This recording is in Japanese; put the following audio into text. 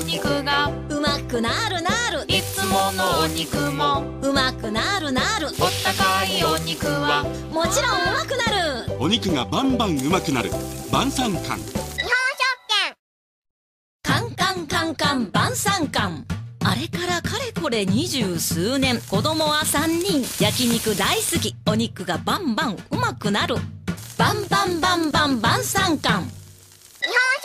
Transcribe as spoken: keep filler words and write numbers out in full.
肉がうまくなるなる。 いつものお肉もうまくなるなる。 お高いお肉はもちろんうまくなる。 お肉がバンバンうまくなる晩餐館。 カンカンカンカン晩餐館。あれからかれこれ二十数年、子供はさんにん。焼肉大好き。お肉がバンバンうまくなる。バンバンバンバン晩餐館。日本